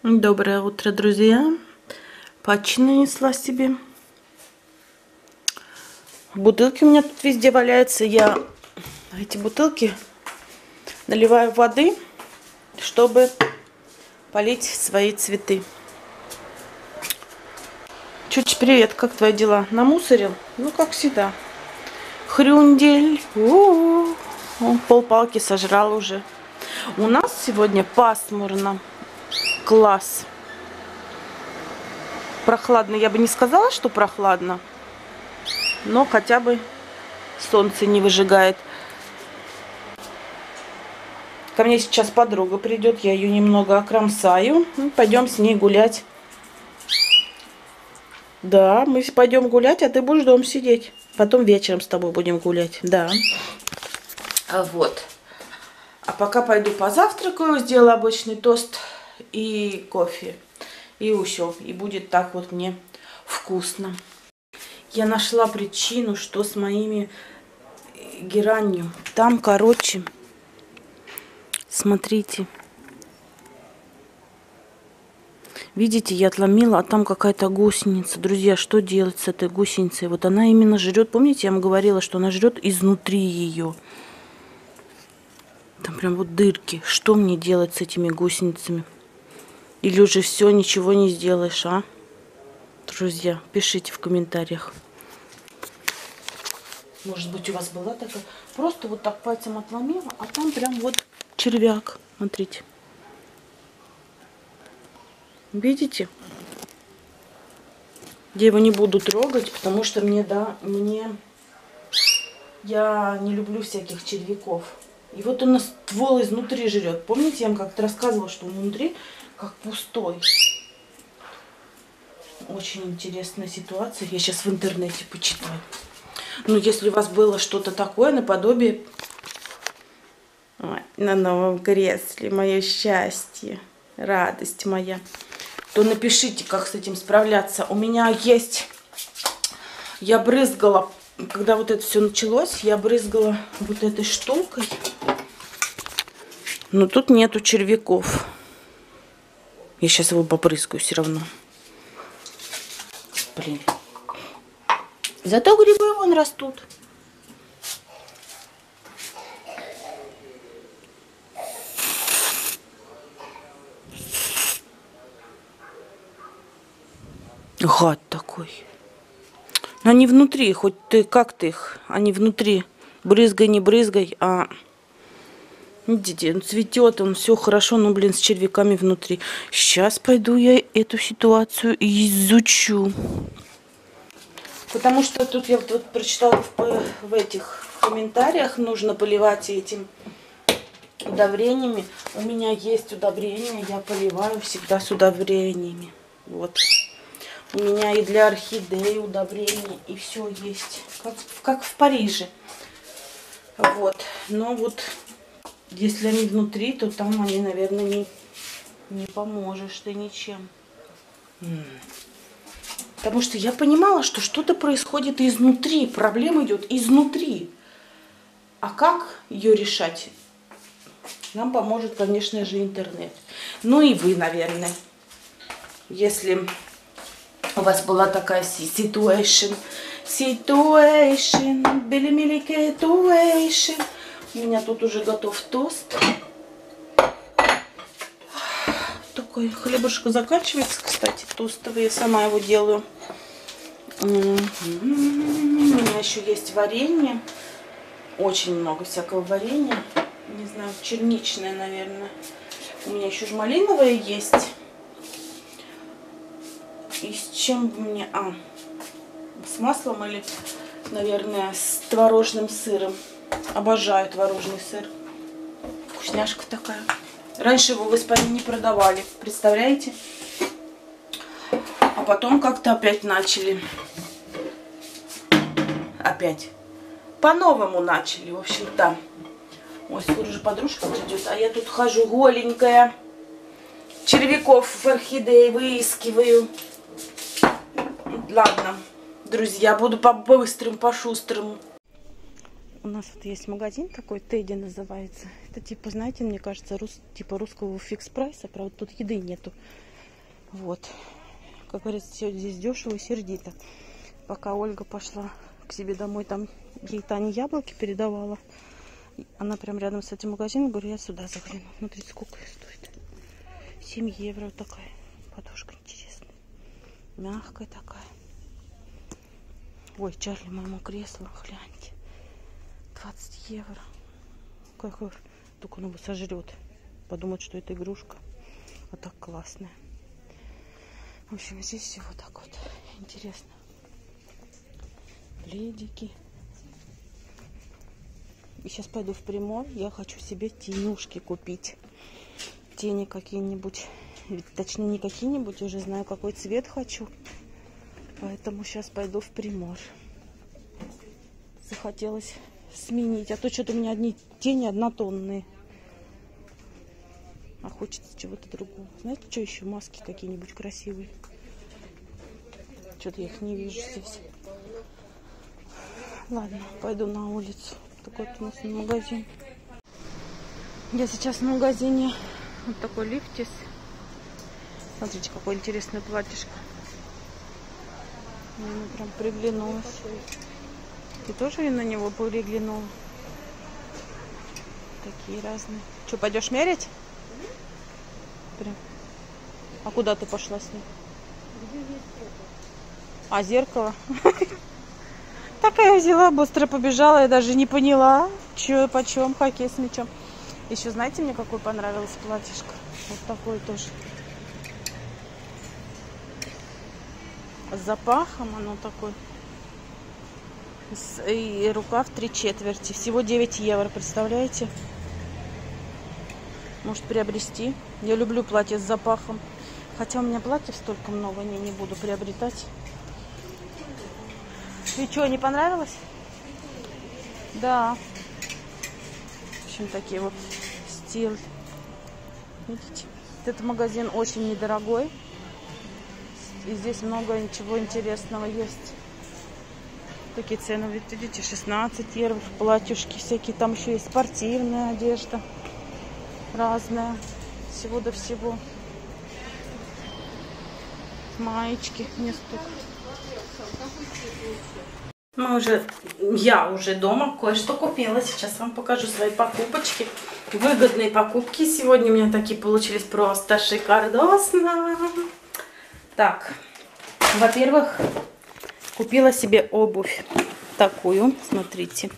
Доброе утро, друзья. Патчи нанесла себе. Бутылки у меня тут везде валяются. Я эти бутылки наливаю воды, чтобы полить свои цветы. Чуть привет, как твои дела? Намусорил? Ну, как всегда. Хрюндель. Он полпалки сожрал уже. У нас сегодня пасмурно. Класс. Прохладно. Я бы не сказала, что прохладно. Но хотя бы солнце не выжигает. Ко мне сейчас подруга придет. Я ее немного окромсаю. Пойдем с ней гулять. Да, мы пойдем гулять, а ты будешь дома сидеть. Потом вечером с тобой будем гулять. Да. Вот. А пока пойду позавтракаю. Сделаю обычный тост и кофе. И все. И будет так вот мне вкусно. Я нашла причину, что с моими геранью. Там, короче, смотрите. Видите, я отломила, а там какая-то гусеница. Друзья, что делать с этой гусеницей? Вот она именно жрет. Помните, я вам говорила, что она жрет изнутри ее. Там прям вот дырки. Что мне делать с этими гусеницами? Или уже все, ничего не сделаешь, а? Друзья, пишите в комментариях. Может быть, у вас была такая... Просто вот так пальцем отломила, а там прям вот червяк. Смотрите. Видите? Я его не буду трогать, потому что я не люблю всяких червяков. И вот он ствол изнутри жрет. Помните, я вам как-то рассказывала, что он внутри как пустой. Очень интересная ситуация. Я сейчас в интернете почитаю. Ну, если у вас было что-то такое, наподобие... Ой, на новом кресле, мое счастье, радость моя, то напишите, как с этим справляться. У меня есть... Я брызгала, когда вот это все началось, я брызгала вот этой штукой. Но тут нету червяков. Я сейчас его попрыскаю все равно. Блин. Зато грибы вон растут. Гад такой. Но они внутри, хоть ты как ты их, они внутри. Брызгай, не брызгай, а... Видите, он цветет, он все хорошо, но, блин, с червяками внутри. Сейчас пойду я эту ситуацию изучу. Потому что тут я вот прочитала в этих комментариях, нужно поливать этим удобрениями. У меня есть удобрения, я поливаю всегда с удобрениями. Вот. У меня и для орхидей удобрения, и все есть. Как в Париже. Вот. Но вот, если они внутри, то там они, наверное, не поможешь ты ничем. Потому что я понимала, что что-то происходит изнутри. Проблема идет изнутри. А как ее решать? Нам поможет, конечно же, интернет. Ну и вы, наверное. Если у вас была такая situation. У меня тут уже готов тост. Такой хлебушек заканчивается, кстати, тостовый. Я сама его делаю. У меня еще есть варенье. Очень много всякого варенья. Не знаю, черничное, наверное. У меня еще же малиновое есть. И с чем мне... с маслом или, наверное, с творожным сыром. Обожаю творожный сыр. Вкусняшка такая. Раньше его в Испании не продавали. Представляете? А потом как-то опять начали. Опять. По-новому начали. В общем, да. Ой, скоро же подружка придет. А я тут хожу голенькая. Червяков в орхидеи выискиваю. Ладно, друзья, буду по-быстрому, по-шустрому. У нас вот есть магазин такой, Тедди называется. Это типа, знаете, мне кажется, типа русского фикс прайса. Правда, тут еды нету. Вот. Как говорится, все здесь дешево и сердито. Пока Ольга пошла к себе домой, там ей Таня яблоки передавала. Она прям рядом с этим магазином. Говорю, я сюда загляну. Смотрите, сколько стоит. 7 евро вот такая подушка интересная. Мягкая такая. Ой, Чарли, моему креслу, гляньте. 20 евро. Какой? Только он его сожрет. Подумает, что это игрушка. А так классная. В общем, здесь все вот так вот. Интересно. Пледики. И сейчас пойду в Примор. Я хочу себе тенюшки купить. Тени какие-нибудь. Точнее, не какие-нибудь. Уже знаю, какой цвет хочу. Поэтому сейчас пойду в Примор. Захотелось сменить. А то что-то у меня одни тени однотонные. А хочется чего-то другого. Знаете, что еще? Маски какие-нибудь красивые. Что-то я их не вижу здесь. Ладно, пойду на улицу. Такой вот у нас магазин. Я сейчас в магазине. Вот такой лифтис. Смотрите, какое интересное платьишко. Мне прям приглянулось. Ты тоже на него приглянула? Такие разные. Что, пойдешь мерять? Прям. А куда ты пошла с ней? А, зеркало? Такая взяла, быстро побежала. Я даже не поняла, что и почем, хоккей с мячом. Еще знаете, мне какое понравилось платьишко? Вот такое тоже. С запахом оно такое. И рукав 3/4. Всего 9 евро, представляете? Может приобрести. Я люблю платье с запахом. Хотя у меня платьев столько много, не буду приобретать. И что, не понравилось? Да. В общем, такие вот стиль. Видите? Этот магазин очень недорогой. И здесь много ничего интересного есть. Такие цены, видите, 16 евро. Платьюшки всякие. Там еще есть спортивная одежда. Разная. Всего до всего. Маечки. Не столько. Я уже дома кое-что купила. Сейчас вам покажу свои покупочки. Выгодные покупки. Сегодня у меня такие получились просто шикардосно. Так, во-первых, купила себе обувь. Такую, смотрите.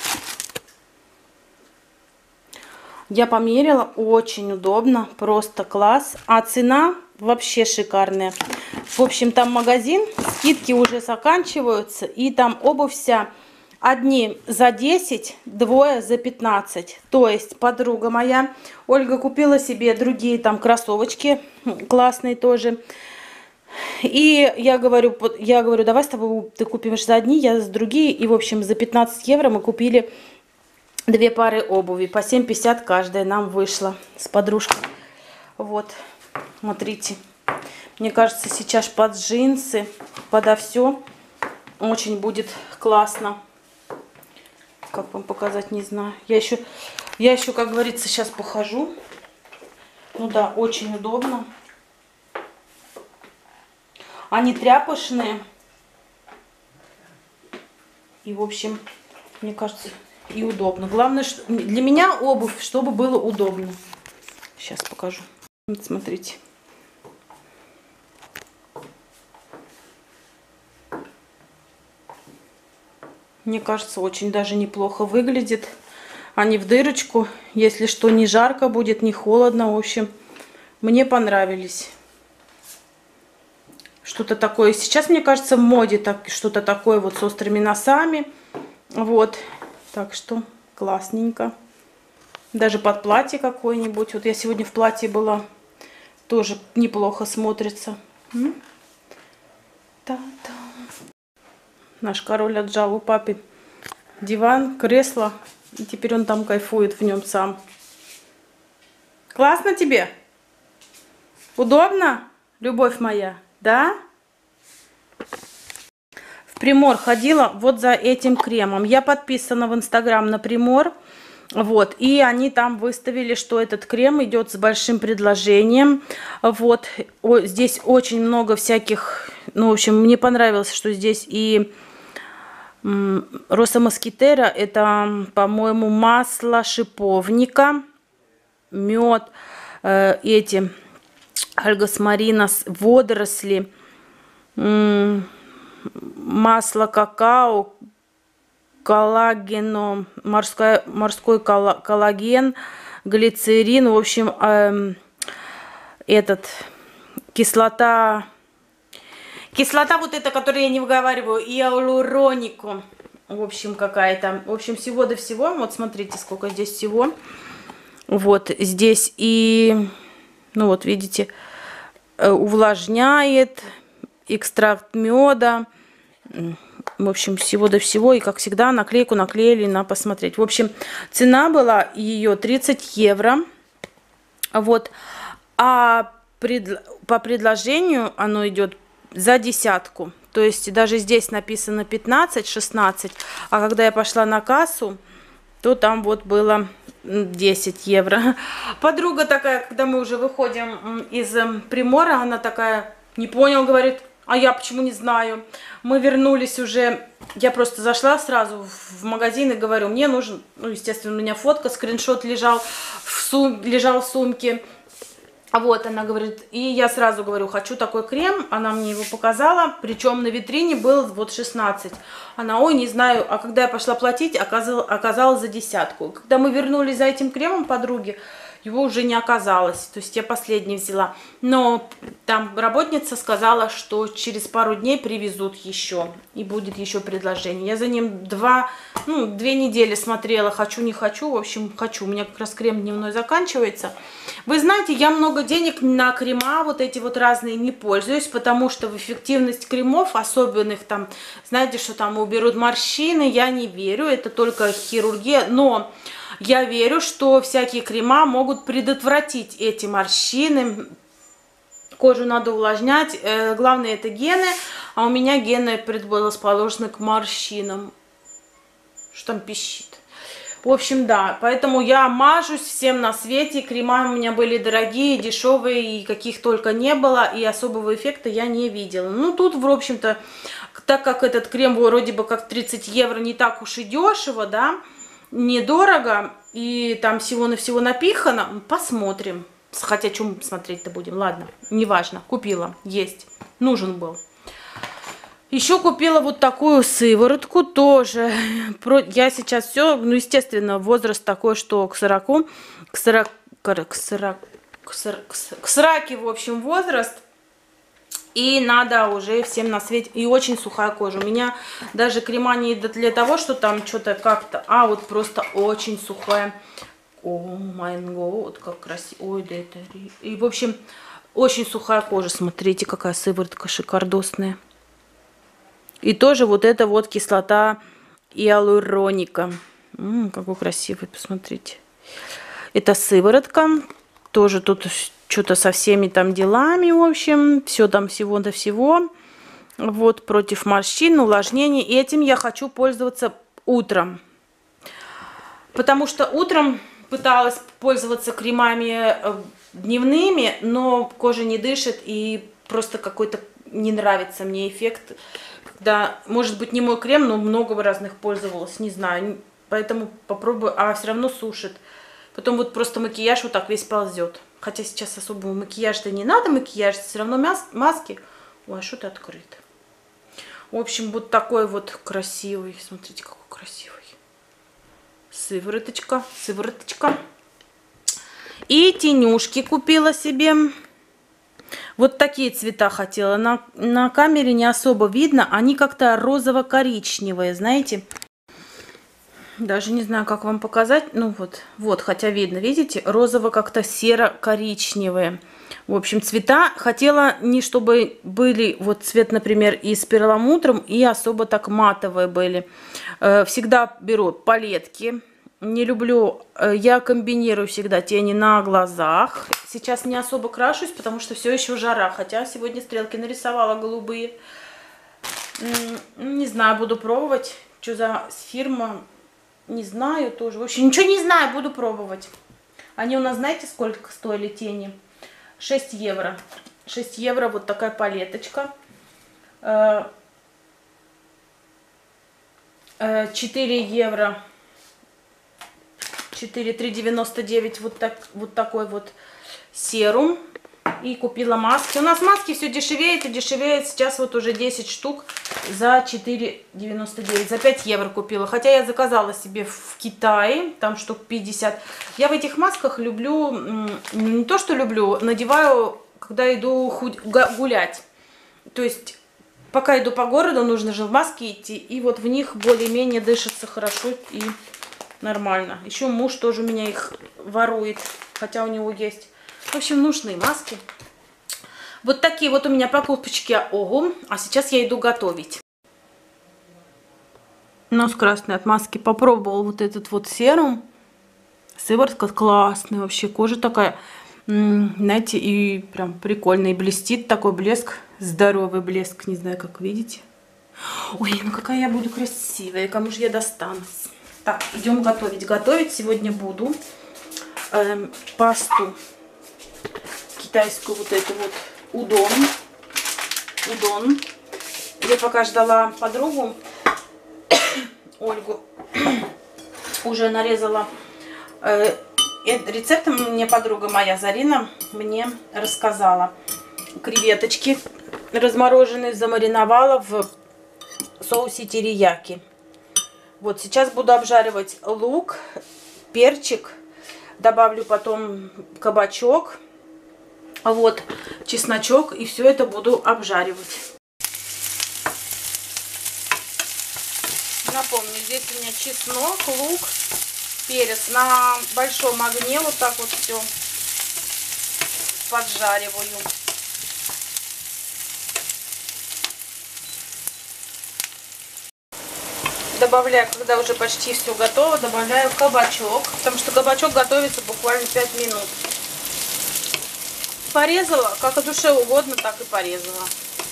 Я померила, очень удобно, просто класс. А цена вообще шикарная. В общем, там магазин, скидки уже заканчиваются. И там обувь вся. Одни за 10, двое за 15. То есть подруга моя, Ольга, купила себе другие там кроссовочки. Классные тоже. И я говорю, давай с тобой ты купишь за одни, я за другие. И, в общем, за 15 евро мы купили 2 пары обуви. По 7,50 каждая нам вышла с подружкой. Вот, смотрите. Мне кажется, сейчас под джинсы, подо все очень будет классно. Как вам показать, не знаю. Я еще, как говорится, сейчас похожу. Ну да, очень удобно. Они тряпочные. И, в общем, мне кажется, и удобно. Главное, что для меня обувь, чтобы было удобно. Сейчас покажу. Вот, смотрите. Мне кажется, очень даже неплохо выглядит. Они в дырочку. Если что, не жарко будет, не холодно. В общем, мне понравились. Что-то такое. Сейчас, мне кажется, в моде что-то такое вот с острыми носами. Вот. Так что классненько. Даже под платье какое-нибудь. Вот я сегодня в платье была. Тоже неплохо смотрится. Та-та. Наш король отжал у папы диван, кресло. И теперь он там кайфует в нем сам. Классно тебе? Удобно, любовь моя? Да? В Примор ходила вот за этим кремом. Я подписана в Инстаграм на Примор. Вот, и они там выставили, что этот крем идет с большим предложением. Вот, здесь очень много всяких, ну, в общем, мне понравилось, что здесь и Роса Москитера, это, по-моему, масло шиповника, мед, эти альгос маринос, водоросли, масло какао, коллагену, морской коллаген, глицерин, в общем, кислота вот эта, которую я не выговариваю, иалуронику, в общем, какая-то, в общем, всего до всего, вот смотрите, сколько здесь всего, вот здесь и, ну вот видите, увлажняет, экстракт меда, в общем, всего до всего. И, как всегда, наклейку наклеили на посмотреть. В общем, цена была ее 30 евро. Вот. А по предложению оно идет за десятку. То есть, даже здесь написано 15-16. А когда я пошла на кассу, то там вот было 10 евро. Подруга такая, когда мы уже выходим из Примора, она такая, не понял, говорит, а я почему не знаю. Мы вернулись уже, я просто зашла сразу в магазин и говорю, мне нужен, ну, естественно, у меня фотка, скриншот лежал в сумке. Вот, она говорит, и я сразу говорю, хочу такой крем, она мне его показала, причем на витрине был вот 16. Она, ой, не знаю, а когда я пошла платить, оказалось за десятку. Когда мы вернулись за этим кремом подруги, его уже не оказалось, то есть я последний взяла. Но там работница сказала, что через пару дней привезут еще, и будет еще предложение. Я за ним 2 недели смотрела, хочу, не хочу, в общем, хочу. У меня как раз крем дневной заканчивается. Вы знаете, я много денег на крема вот эти вот разные не пользуюсь, потому что в эффективность кремов, особенных там, знаете, что там уберут морщины, я не верю, это только хирургия, но я верю, что всякие крема могут предотвратить эти морщины. Кожу надо увлажнять. Главное, это гены. А у меня гены предрасположены к морщинам. Что там пищит? В общем, да. Поэтому я мажусь всем на свете. Крема у меня были дорогие, дешевые, и каких только не было. И особого эффекта я не видела. Ну, тут, в общем-то, так как этот крем вроде бы как 30 евро, не так уж и дешево, да, недорого, и там всего-навсего напихано, посмотрим. Хотя, чем смотреть-то будем? Ладно, неважно. Купила, есть. Нужен был. Еще купила вот такую сыворотку тоже. Я сейчас все, ну, естественно, возраст такой, что к 40, в общем, возраст. И надо уже всем на свете. И очень сухая кожа. У меня даже крема не для того, что там что-то как-то, а вот просто очень сухая. О, май год, как красиво. Ой, да это... И, в общем, очень сухая кожа. Смотрите, какая сыворотка шикардосная. И тоже вот эта вот кислота иалуроника. Какой красивый, посмотрите. Это сыворотка. Тоже тут что-то со всеми там делами, в общем. Все там всего до всего. Вот, против морщин, увлажнений. И этим я хочу пользоваться утром. Потому что утром пыталась пользоваться кремами дневными, но кожа не дышит. И просто какой-то не нравится мне эффект. Когда, может быть, не мой крем, но много разных пользовалась, не знаю. Поэтому попробую, а все равно сушит. Потом вот просто макияж вот так весь ползет. Хотя сейчас особого макияжа-то не надо, макияж, все равно маски. Ой, что-то открыто. В общем, вот такой вот красивый. Смотрите, какой красивый. Сывороточка. И тенюшки купила себе. Вот такие цвета хотела. На камере не особо видно. Они как-то розово-коричневые, знаете. Даже не знаю, как вам показать. Ну вот, хотя видно, видите, розово как-то серо-коричневые. В общем, цвета хотела не чтобы были, вот цвет, например, и с перламутром, и особо так матовые были. Всегда беру палетки. Не люблю, я комбинирую всегда тени на глазах. Сейчас не особо крашусь, потому что все еще жара. Хотя сегодня стрелки нарисовала голубые. Не знаю, буду пробовать, что за фирма. Не знаю тоже. В общем, ничего не знаю, буду пробовать. Они у нас, знаете, сколько стоили тени? 6 евро. 6 евро вот такая палеточка. 4 евро. 3,99 вот такой вот серум. И купила маски. У нас маски все дешевеет и дешевеет. Сейчас вот уже 10 штук за 4,99. За 5 евро купила. Хотя я заказала себе в Китае. Там штук 50. Я в этих масках люблю, не то что люблю, надеваю, когда иду гулять. То есть, пока иду по городу, нужно же в маске идти. И вот в них более-менее дышится хорошо и нормально. Еще муж тоже у меня их ворует. Хотя у него есть. В общем, нужны маски. Вот такие вот у меня покупочки. Ого. А сейчас я иду готовить. Нос красный от маски. Попробовал вот этот вот серум. Сыворотка классная вообще. Кожа такая, знаете, и прям прикольно. И блестит такой блеск. Здоровый блеск. Не знаю, как видите. Ой, ну какая я буду красивая. Кому же я достанусь. Так, идем готовить. Готовить сегодня буду пасту. Китайскую вот эту вот удон. Я пока ждала подругу Ольгу, уже нарезала рецепт. Мне подруга моя Зарина мне рассказала. Креветочки размороженные замариновала в соусе терияки. Вот сейчас буду обжаривать лук, перчик, добавлю потом кабачок. Вот, чесночок, и все это буду обжаривать. Напомню, здесь у меня чеснок, лук, перец. На большом огне вот так вот все поджариваю. Добавляю, когда уже почти все готово, добавляю кабачок, потому что кабачок готовится буквально 5 минут. Порезала, как в душе угодно, так и порезала.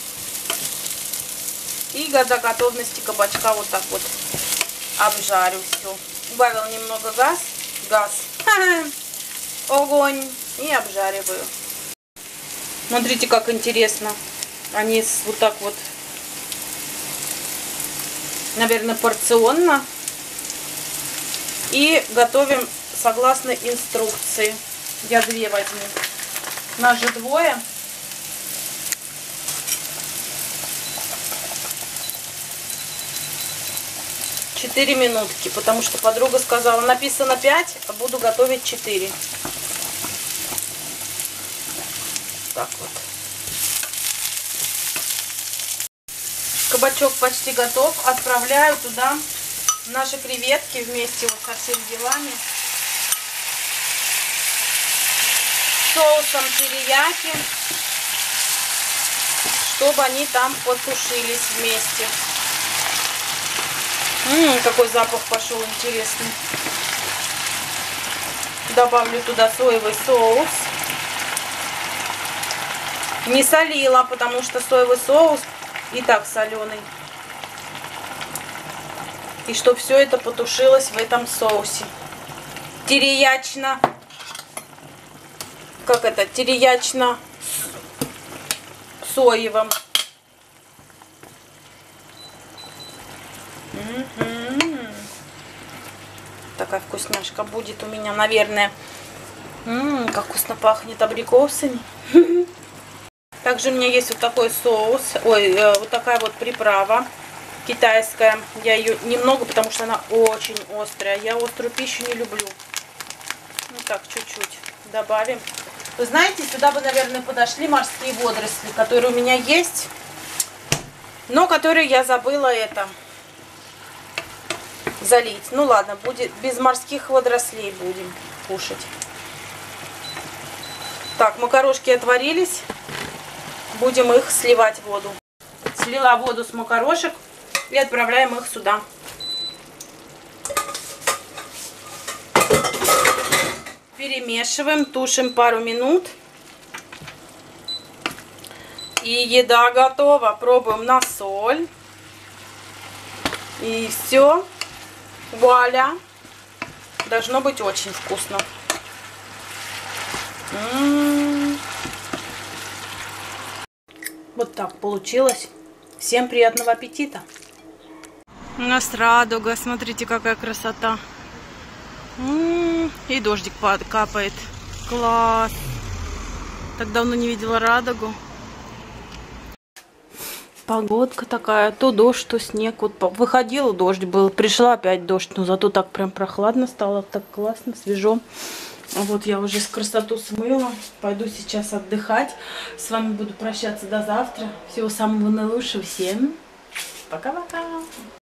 И до готовности кабачка вот так вот обжарю все. Убавила немного газ, огонь, и обжариваю. Смотрите, как интересно. Они вот так вот, наверное, порционно. И готовим согласно инструкции. Я 2 возьму. Нас же 2. Четыре минутки, потому что подруга сказала, написано 5, а буду готовить 4. Так вот. Кабачок почти готов. Отправляю туда наши креветки вместе вот со всеми делами. Соусом терияки, чтобы они там потушились вместе. Какой запах пошел интересный. Добавлю туда соевый соус. Не солила, потому что соевый соус и так соленый. И чтобы все это потушилось в этом соусе. Теріячно. Как это? Теріячно-соевым. Такая вкусняшка будет у меня, наверное. Как вкусно пахнет абрикосами. Также у меня есть вот такой соус. Ой, вот такая вот приправа китайская. Я ее немного, потому что она очень острая. Я острую пищу не люблю. Ну так, чуть-чуть добавим. Вы знаете, сюда бы, наверное, подошли морские водоросли, которые у меня есть. Но которые я забыла залить. Ну ладно, будет без морских водорослей будем кушать. Так, макарошки отварились. Будем их сливать в воду. Слила воду с макарошек и отправляем их сюда. Перемешиваем, тушим пару минут. И еда готова. Пробуем на соль. И все. Вуаля! Должно быть очень вкусно. Вот так получилось. Всем приятного аппетита! У нас радуга, смотрите, какая красота. И дождик капает. Класс! Так давно не видела радугу. Погодка такая, то дождь, то снег. Вот выходила, дождь был, пришла опять дождь, но зато так прям прохладно стало, так классно, свежо. Вот я уже красоту смыла, пойду сейчас отдыхать. С вами буду прощаться до завтра. Всего самого наилучшего всем. Пока-пока.